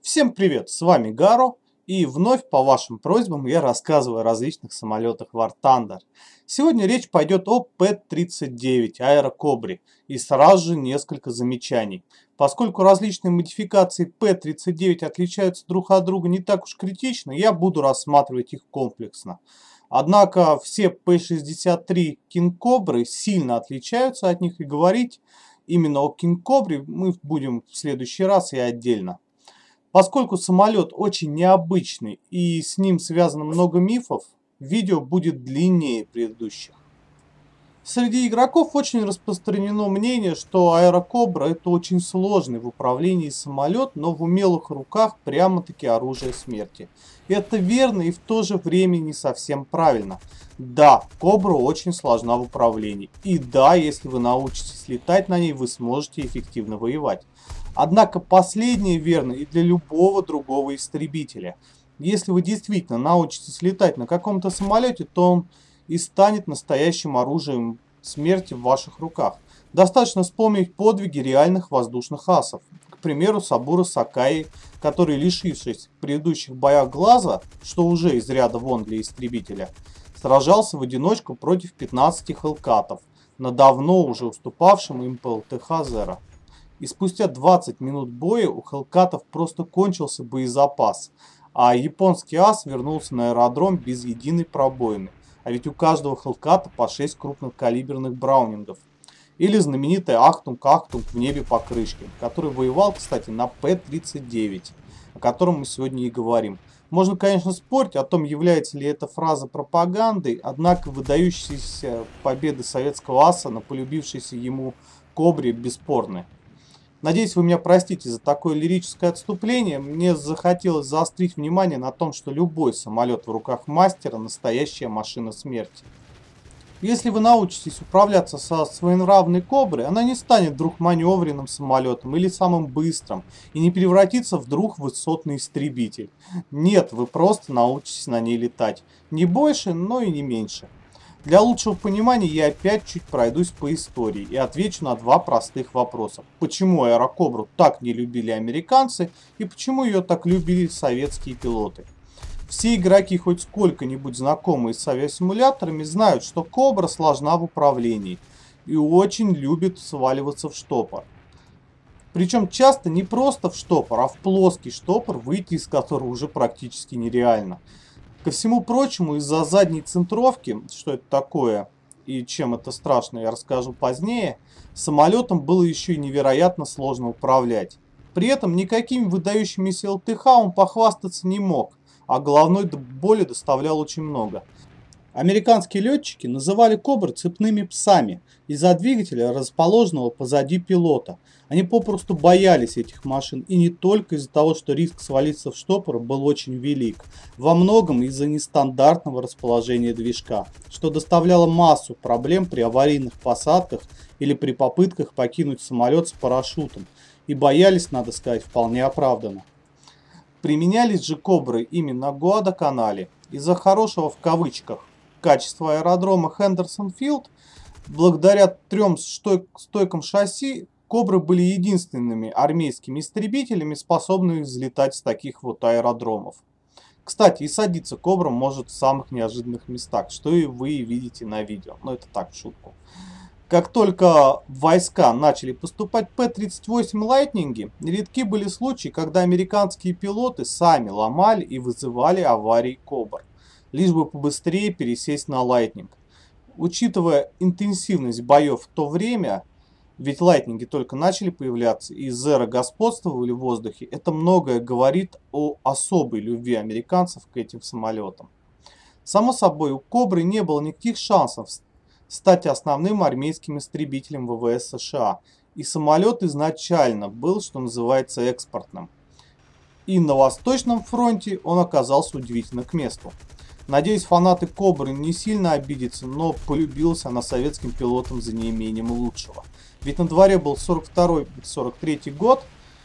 Всем привет, с вами Гаро, и вновь по вашим просьбам я рассказываю о различных самолетах War Thunder. Сегодня речь пойдет о П-39 Аэрокобре, и сразу же несколько замечаний. Поскольку различные модификации П-39 отличаются друг от друга не так уж критично, я буду рассматривать их комплексно. Однако все П-63 King Cobra сильно отличаются от них, и говорить именно о King Cobra мы будем в следующий раз и отдельно. Поскольку самолет очень необычный и с ним связано много мифов, видео будет длиннее предыдущих. Среди игроков очень распространено мнение, что Аэрокобра это очень сложный в управлении самолет, но в умелых руках прямо-таки оружие смерти. Это верно и в то же время не совсем правильно. Да, Кобра очень сложна в управлении. И да, если вы научитесь летать на ней, вы сможете эффективно воевать. Однако последнее верно и для любого другого истребителя. Если вы действительно научитесь летать на каком-то самолете, то он и станет настоящим оружием смерти в ваших руках. Достаточно вспомнить подвиги реальных воздушных асов. К примеру, Сабура Сакаи, который, лишившись в предыдущих боях глаза, что уже из ряда вон для истребителя, сражался в одиночку против 15 хелкатов на давно уже уступавшем им ПЛТХ Зеро. И спустя 20 минут боя у хелкатов просто кончился боезапас, а японский ас вернулся на аэродром без единой пробоины. А ведь у каждого хелката по 6 крупнокалиберных браунингов. Или знаменитый Ахтунг-Ахтунг в небе по крышке, который воевал, кстати, на П-39, о котором мы сегодня и говорим. Можно, конечно, спорить о том, является ли эта фраза пропагандой, однако выдающиеся победы советского аса на полюбившейся ему Кобре бесспорны. Надеюсь, вы меня простите за такое лирическое отступление. Мне захотелось заострить внимание на том, что любой самолет в руках мастера – настоящая машина смерти. Если вы научитесь управляться со своенравной Коброй, она не станет вдруг маневренным самолетом или самым быстрым и не превратится вдруг в высотный истребитель. Нет, вы просто научитесь на ней летать. Не больше, но и не меньше. Для лучшего понимания я опять чуть пройдусь по истории и отвечу на два простых вопроса. Почему Аэрокобру так не любили американцы и почему ее так любили советские пилоты? Все игроки, хоть сколько-нибудь знакомые с авиасимуляторами, знают, что Кобра сложна в управлении и очень любит сваливаться в штопор. Причем часто не просто в штопор, а в плоский штопор, выйти из которого уже практически нереально. Ко всему прочему, из-за задней центровки, что это такое и чем это страшно, я расскажу позднее, самолетом было еще и невероятно сложно управлять. При этом никакими выдающимися ЛТХ он похвастаться не мог, а головной боли доставлял очень много. Американские летчики называли Кобры цепными псами из-за двигателя, расположенного позади пилота. Они попросту боялись этих машин, и не только из-за того, что риск свалиться в штопор был очень велик, во многом из-за нестандартного расположения движка, что доставляло массу проблем при аварийных посадках или при попытках покинуть самолет с парашютом, и боялись, надо сказать, вполне оправданно. Применялись же Кобры именно на Гуадалканале из-за хорошего в кавычках качества аэродрома Хендерсон-Филд. Благодаря трем стойкам шасси Кобры были единственными армейскими истребителями, способными взлетать с таких вот аэродромов. Кстати, и садиться Кобра может в самых неожиданных местах, что и вы видите на видео. Но это так, в шутку. Как только в войска начали поступать П-38 Лайтнинги, редки были случаи, когда американские пилоты сами ломали и вызывали аварии Кобр, лишь бы побыстрее пересесть на Лайтнинг. Учитывая интенсивность боев в то время, ведь Лайтнинги только начали появляться и Зеро господствовали в воздухе, это многое говорит о особой любви американцев к этим самолетам. Само собой, у Кобры не было никаких шансов стать основным армейским истребителем ВВС США, и самолет изначально был, что называется, экспортным. И на Восточном фронте он оказался удивительно к месту. Надеюсь, фанаты Кобры не сильно обидятся, но полюбился она советским пилотам за неимением лучшего. Ведь на дворе был 42-43 год,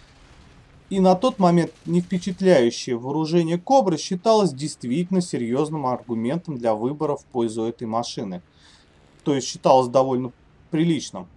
и на тот момент не впечатляющее вооружение Кобры считалось действительно серьезным аргументом для выбора в пользу этой машины. То есть считалось довольно приличным.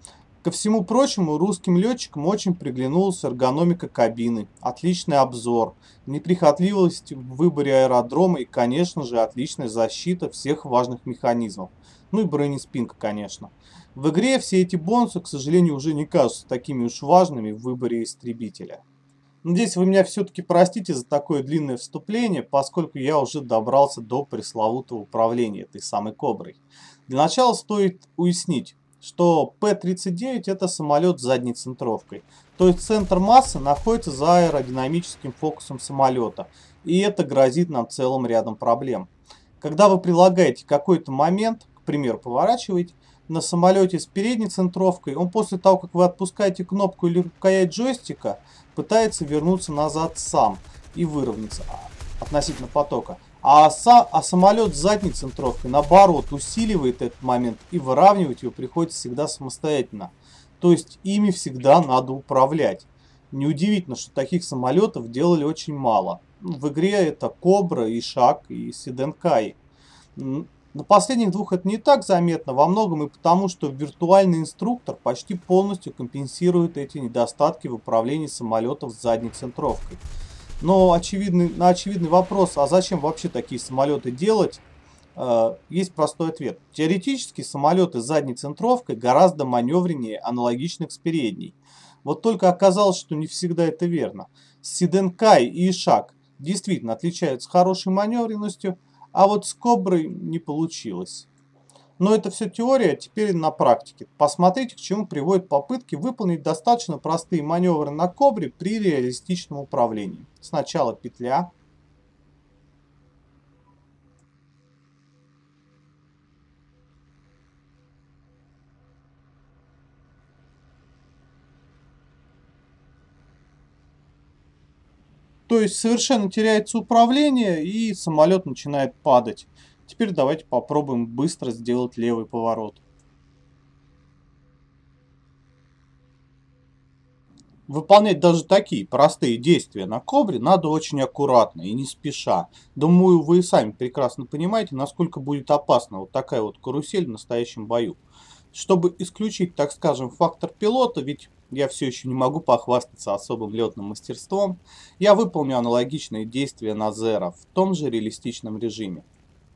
Ко всему прочему, русским летчикам очень приглянулась эргономика кабины, отличный обзор, неприхотливость в выборе аэродрома и, конечно же, отличная защита всех важных механизмов. Ну и бронеспинка, конечно. В игре все эти бонусы, к сожалению, уже не кажутся такими уж важными в выборе истребителя. Надеюсь, вы меня все-таки простите за такое длинное вступление, поскольку я уже добрался до пресловутого управления этой самой Коброй. Для начала стоит уяснить, что П-39 это самолет с задней центровкой. То есть центр массы находится за аэродинамическим фокусом самолета. И это грозит нам целым рядом проблем. Когда вы прилагаете какой-то момент, к примеру, поворачиваете, на самолете с передней центровкой, он после того, как вы отпускаете кнопку или рукоять джойстика, пытается вернуться назад сам и выровняться относительно потока. А самолет с задней центровкой, наоборот, усиливает этот момент и выравнивать его приходится всегда самостоятельно. То есть ими всегда надо управлять. Неудивительно, что таких самолетов делали очень мало. В игре это Кобра, Ишак и Сиденкай. На последних двух это не так заметно, во многом и потому, что виртуальный инструктор почти полностью компенсирует эти недостатки в управлении самолетов с задней центровкой. Но на очевидный вопрос, а зачем вообще такие самолеты делать, есть простой ответ. Теоретически самолеты с задней центровкой гораздо маневреннее аналогичных с передней. Вот только оказалось, что не всегда это верно. Сиденкай и Ишак действительно отличаются хорошей маневренностью, а вот с Коброй не получилось. Но это все теория, теперь на практике. Посмотрите, к чему приводят попытки выполнить достаточно простые маневры на Кобре при реалистичном управлении. Сначала петля. То есть совершенно теряется управление и самолет начинает падать. Теперь давайте попробуем быстро сделать левый поворот. Выполнять даже такие простые действия на Кобре надо очень аккуратно и не спеша. Думаю, вы и сами прекрасно понимаете, насколько будет опасна вот такая вот карусель в настоящем бою. Чтобы исключить, так скажем, фактор пилота, ведь я все еще не могу похвастаться особым летным мастерством, я выполню аналогичные действия на Zero в том же реалистичном режиме.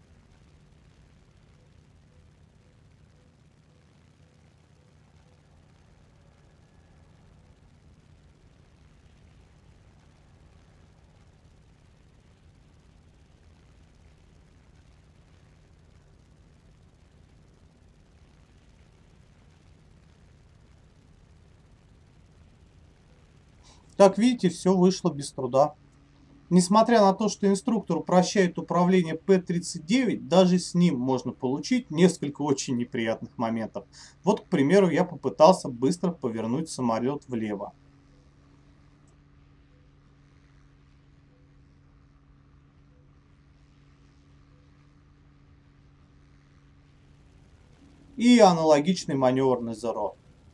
Как видите, все вышло без труда. Несмотря на то, что инструктор упрощает управление П-39, даже с ним можно получить несколько очень неприятных моментов. Вот, к примеру, я попытался быстро повернуть самолет влево. И аналогичный маневр на Zero.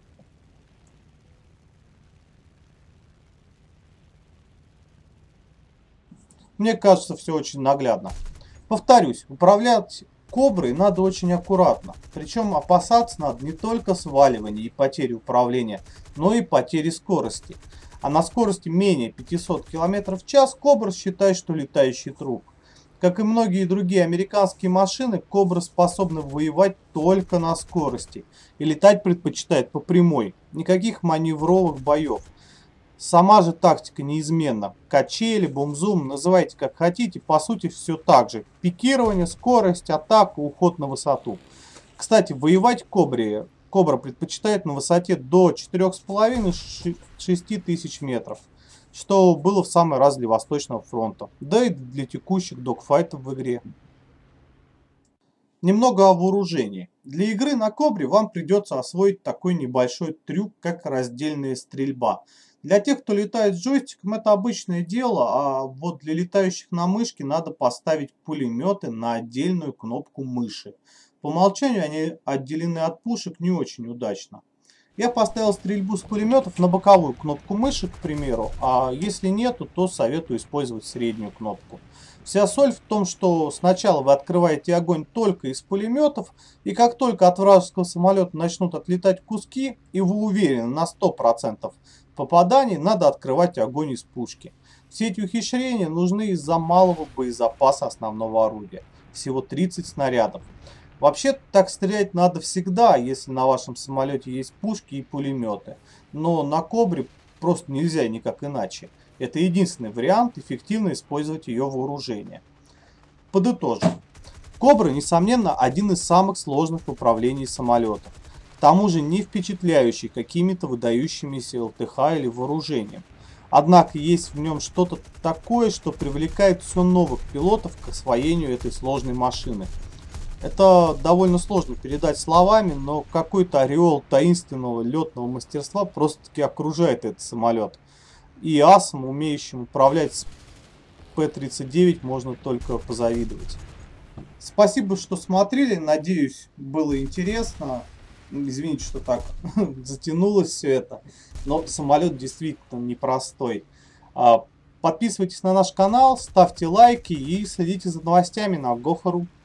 Мне кажется, все очень наглядно. Повторюсь, управлять Коброй надо очень аккуратно. Причем опасаться надо не только сваливания и потери управления, но и потери скорости. А на скорости менее 500 км в час Кобра считает, что летающий труп. Как и многие другие американские машины, Кобра способна воевать только на скорости. И летать предпочитает по прямой. Никаких маневровых боев. Сама же тактика неизменна. Качели, бумзум, называйте как хотите, по сути все так же. Пикирование, скорость, атака, уход на высоту. Кстати, воевать Кобра предпочитает на высоте до 4,5-6 тысяч метров, что было в самый раз для Восточного фронта, да и для текущих догфайтов в игре. Немного о вооружении. Для игры на Кобре вам придется освоить такой небольшой трюк, как раздельная стрельба. Для тех, кто летает с джойстиком, это обычное дело, а вот для летающих на мышке надо поставить пулеметы на отдельную кнопку мыши. По умолчанию они отделены от пушек не очень удачно. Я поставил стрельбу с пулеметов на боковую кнопку мыши, к примеру, а если нету, то советую использовать среднюю кнопку. Вся соль в том, что сначала вы открываете огонь только из пулеметов, и как только от вражеского самолета начнут отлетать куски, и вы уверены на 100% попаданий, надо открывать огонь из пушки. Все эти ухищрения нужны из-за малого боезапаса основного орудия. Всего 30 снарядов. Вообще так стрелять надо всегда, если на вашем самолете есть пушки и пулеметы. Но на Кобре просто нельзя никак иначе. Это единственный вариант эффективно использовать ее вооружение. Подытожим. Кобра, несомненно, один из самых сложных в управлении самолетов. К тому же не впечатляющий какими-то выдающимися ЛТХ или вооружением. Однако есть в нем что-то такое, что привлекает все новых пилотов к освоению этой сложной машины. Это довольно сложно передать словами, но какой-то ореол таинственного летного мастерства просто-таки окружает этот самолет. И асам, умеющим управлять с П-39, можно только позавидовать. Спасибо, что смотрели. Надеюсь, было интересно. Извините, что так затянулось все это. Но самолет действительно непростой. Подписывайтесь на наш канал, ставьте лайки и следите за новостями на Go4.ru.